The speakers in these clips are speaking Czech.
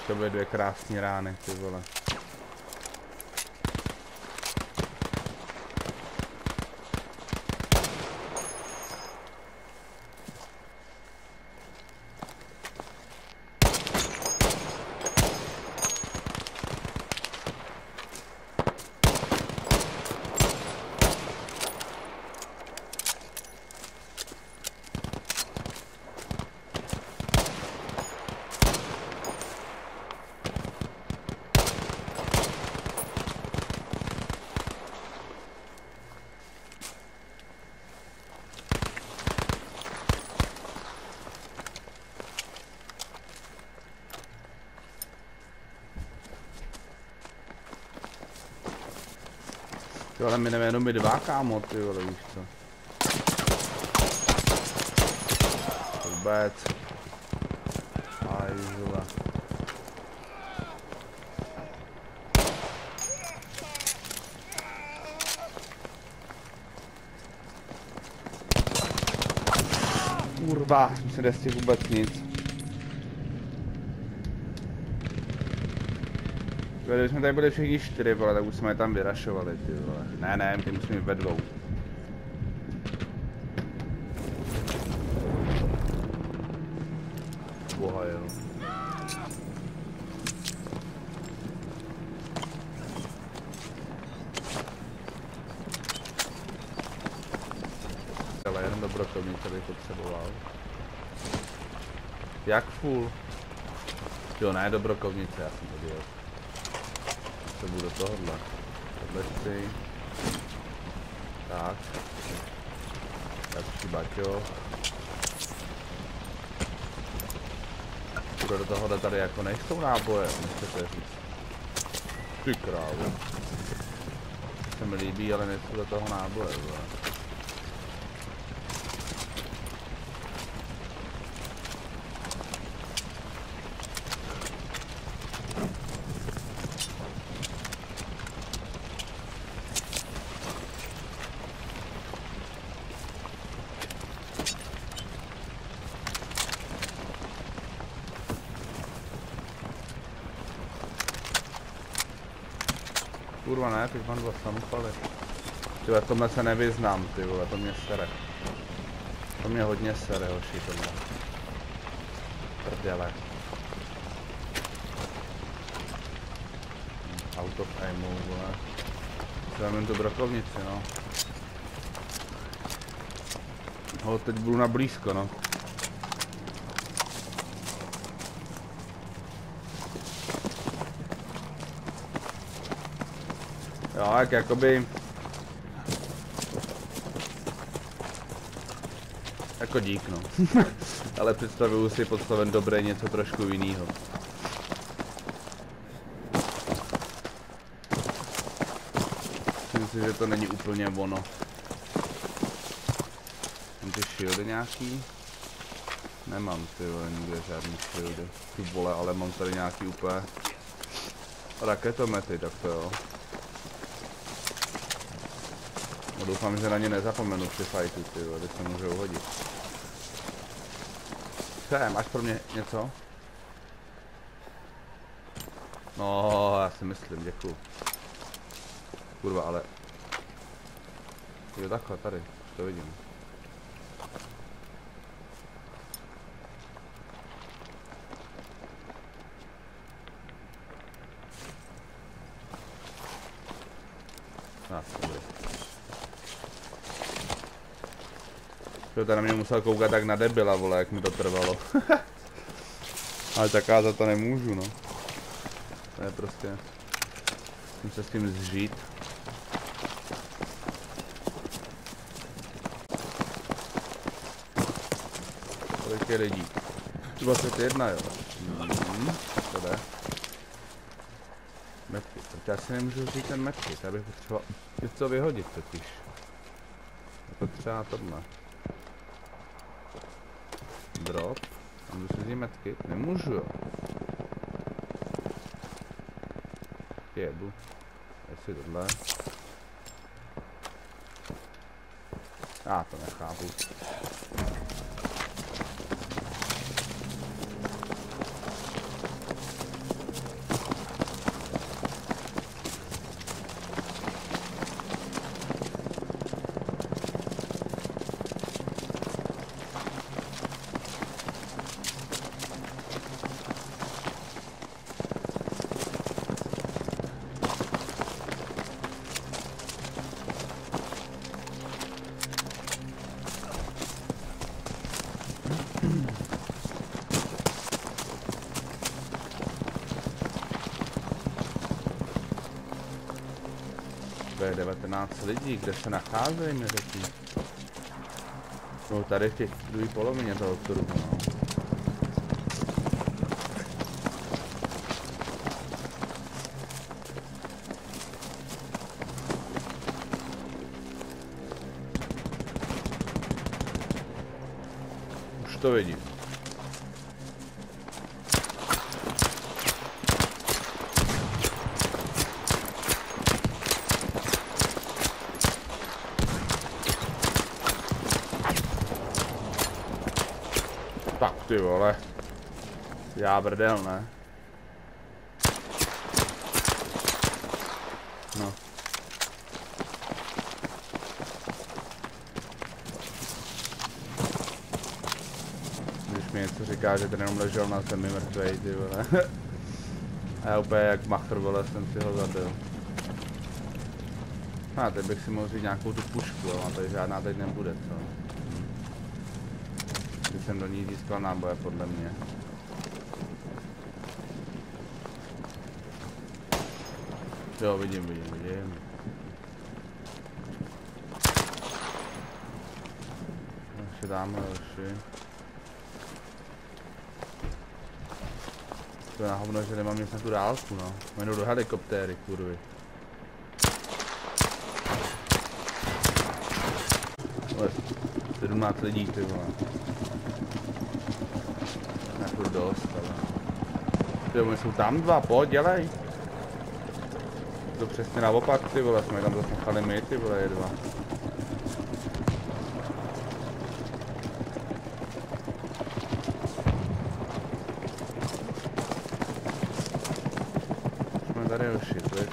To byly dvě krásné rány, ty vole. Ty vole, my jenom my dva, kámo, ty vole, víš co. Vůbec. Ajzula. Kurva, se nestih vůbec nic. Když jsme tady byli všichni 4, vole, tak už jsme je tam vyrašovali, ty vole. Ne, my musíme jít ve dvou. Boha, jo. Ale jenom do brokovnice bych potřeboval. Jak full? Jo, ne, do brokovnice, já jsem to dělal. To budu do tohohle. Tohle si. Tak. Další baťo. Bude do tohohle tady jako nejsou náboje, nechcete říct. Ty krávo. Se mi líbí, ale nejsou do toho náboje, vole. Kurva ne, teď mám dva samopaly. Tyhle, v tomhle se nevyznám, ty vole, to mě sere. To mě hodně sere, hoši, tohle. Prdele. Out of aimu, vole. Vezmeme tu brokovnici, no. No, teď budu na blízko, no. Jo, jak jakoby... Jako dík, no. Ale představuju si pod slovem dobré něco trošku jinýho. Myslím si, že to není úplně ono. Mám ty shieldy nějaký? Nemám, ty vole, nikde žádný shieldy. Ty vole, ale mám tady nějaký úplně... raketomety, tak to jo. No, doufám, že na ně nezapomenu při fightu, ty vole, ty se můžou hodit. Máš pro mě něco? No, já si myslím, děkuju. Kurva, ale... Jo, takhle, tady, to vidím. To na mě musel koukat tak na debila, vole, jak mi to trvalo. Ale tak já za to nemůžu, no. To je prostě... musím se s tím zžít. Kolik je lidí? 21, jo. To jde. Medkit, protože já si nemůžu vzít ten medkit, já bych potřeboval něco vyhodit totiž. Jako třeba tohle. Drop. A můžu si vzít medkit? Nemůžu, jo. Jebu. Jestli tohle. Já to nechápu. B19 lidí, kde se nacházejí, mi řekni. No tady v těch druhé polovině toho kruhu, no. Už to vidím. Tak ty vole. Já brdel, ne? No. Když mi něco říká, že ten jenom ležel na zemi mrtvej, ty vole. A já úplně jak machr, vole, jsem si ho zabil. A teď bych si mohl říct nějakou tu pušku, ale tady žádná teď nebude, co? Když jsem do ní získal náboje, podle mě. Jo, vidím. Ještě dáme další. To je na hovno, že nemám nic na tu dálku, no. Jmenou do helikoptéry, kurvy. 17 lidí, ty vole. Nefurt dost, ale... Ty vole, jsou tam dva, pojď, dělej. To přesně naopak, ty vole, jsme tam zase nechali my, ty vole, je dva. Jsme tady už šitli.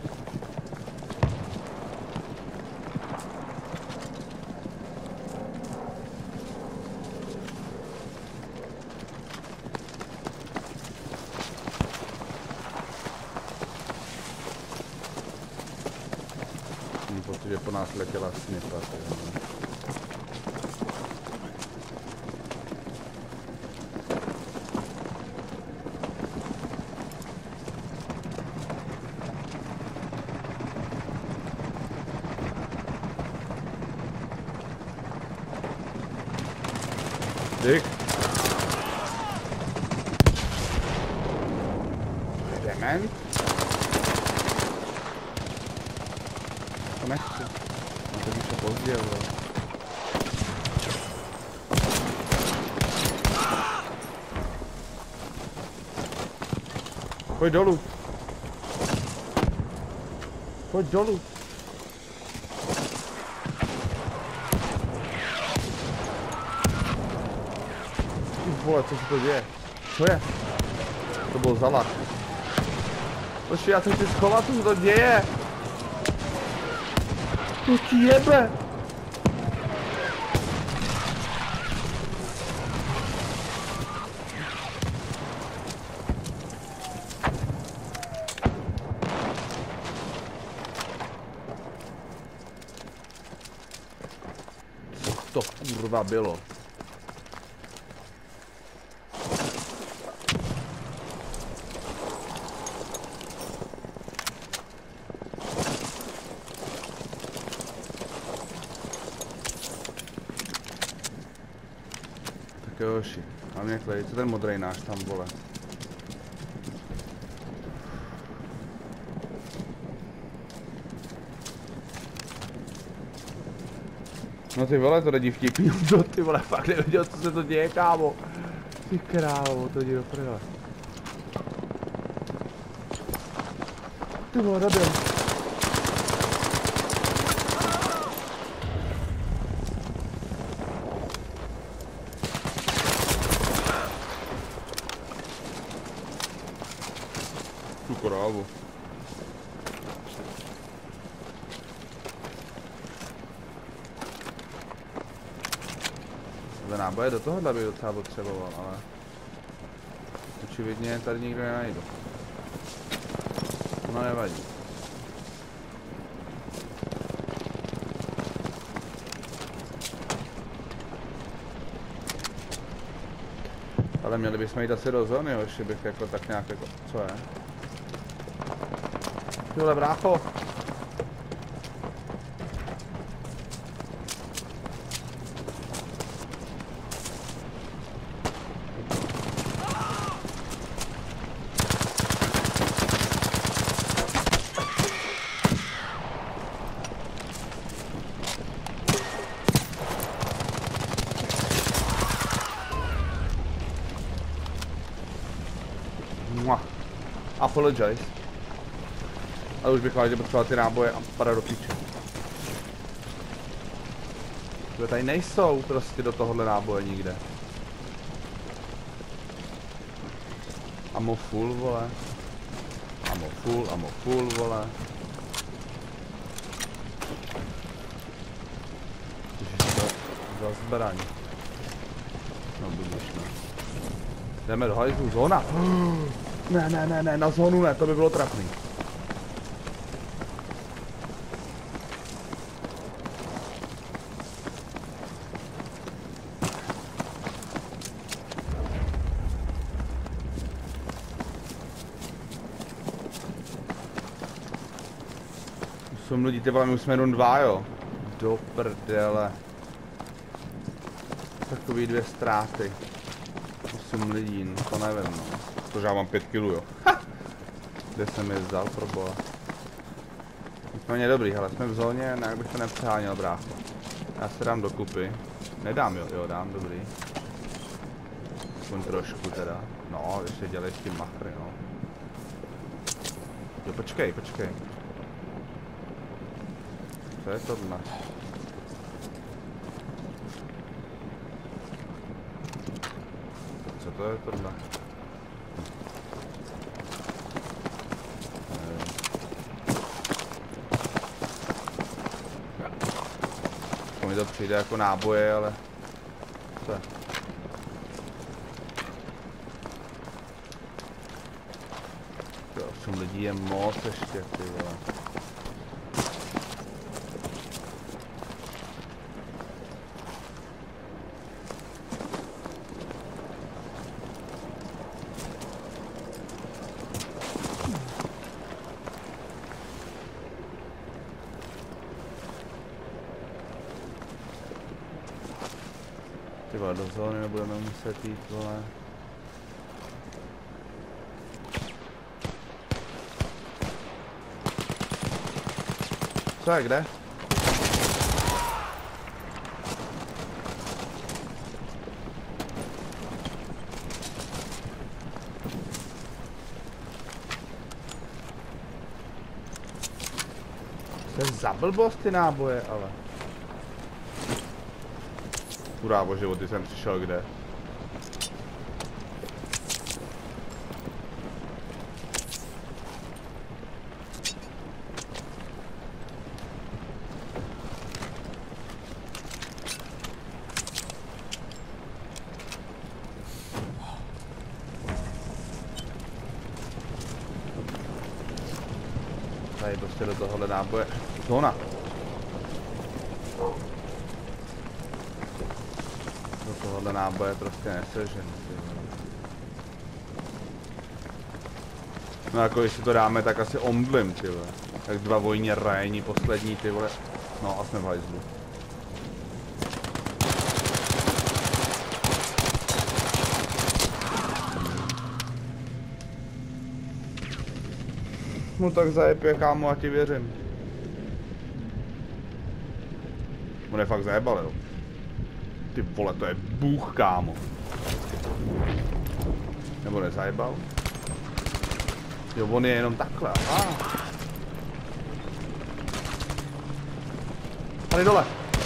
Protože po nás letěla snipa, Dick. Dement. To nechci. To víš pozdě, ale... Pojď dolů. Pojď dolů. Vole, co se to děje? Co je? To byl zalak. Počkej, já se chci schovat, co se to děje? To ti jebe! Co to kurva bylo? Joši, mám mě klej, co ten modrej náš tam, vole? No ty vole, to není vtipný, to ty vole, fakt nevěděl, co se to děje, kámo. Ty krávo, to jde do prdele. Ty vole, dobil. Tu krávu. Za náboje do tohohle bych docela potřeboval, ale... Očividně tady nikdo nenajdu. No nevadí. Ale měli bychom jít asi do zóny, jo, ještě bych jako tak nějak jako... Co je? Tyhle brácho! Apologize. Ale už bych vážně potřeboval ty náboje a padat do píče. Tady nejsou prostě do tohohle náboje nikde. Ammo full, vole. Ammo full, vole. Ježiš, to za zbraň. No budíš, no. Jdeme do hajzlu, zóna. Ne, na zónu ne, to by bylo trapný. Jsou lidi, ty vole, my už jsme jenom 2, jo. Do prdele. Takový 2 ztráty. 8 lidí, no to nevím, no. Protože já mám 5 kg, jo. Kde jsem je vzal, pro boha. Nicméně dobrý, hele, jsme v zóně, nějak bych to nepřeháněl, brácho. Já se dám dokupy. Nedám, jo, dám, dobrý. Aspoň trošku teda. No, ještě dělej s tím machry, no. Jo, počkej. Co je tohle? Co to je tohle? Mi to přijde jako náboje, ale... Co je? Jo, 8 lidí je moc ještě, ty vole. Ty vole, do zóny nebudeme muset jít, vole. Co je, kde? To je za blbost ty náboje, ale. Kurávo životy, jsem přišel kde? Tady prostě do tohohle náboje. Zóna. Do tohohle náboje prostě nesežen. No jako když si to dáme, tak asi omdlim, ty vole. Tak 2 vojně rajení poslední, ty vole. No a jsme v hajzlu. No tak zajebě, kámo, a ti věřím. On je fakt zajebal, jo. Ty vole, to je bůh, kámo. Nebo nezajebal? Jo, on je jenom takhle. Tady dole.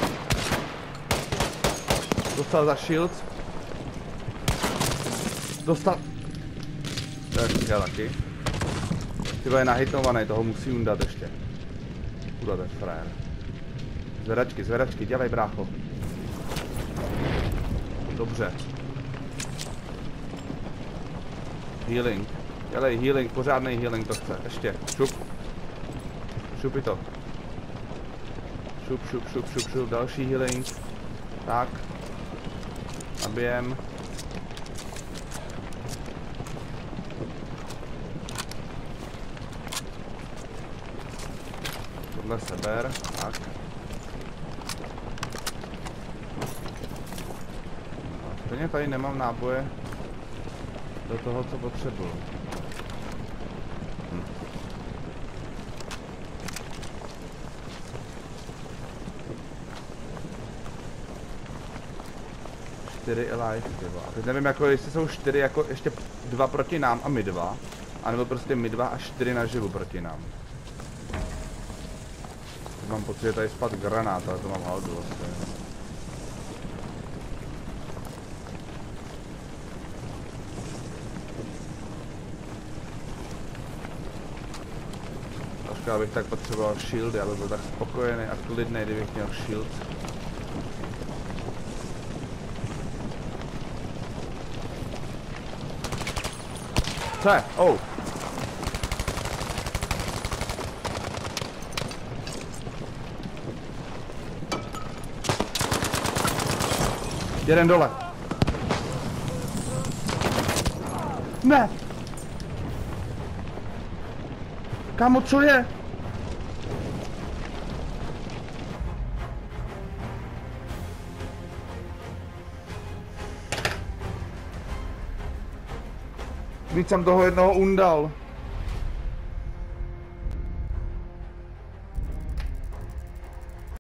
Dostal za shield. Dostal. To je chtěl taky. Ty je nahitnovaný, toho musí undat ještě. Kuda, to je frajer. Zvedačky, dělej, brácho. Dobře. Healing. Dělej healing, pořádný healing to chce. Ještě, šup. Šupi to. Šup, další healing. Tak. Nabijem. Tohle seber, tak. No, stejně tady nemám náboje do toho, co potřebuju. Čtyři alive, tyvo. A teď nevím, jako jestli jsou 4, jako ještě 2 proti nám a my 2. A nebo prostě my 2 a 4 naživu proti nám. Mám pocit, že tady spad granát, ale to mám haldu vlastně. Trošku abych tak potřeboval shieldy, abych byl tak spokojený a klidný, kdybych měl shield. Co je? Oh. Jeden dole. Ne. Kámo, co je? Víc jsem toho jednoho undal.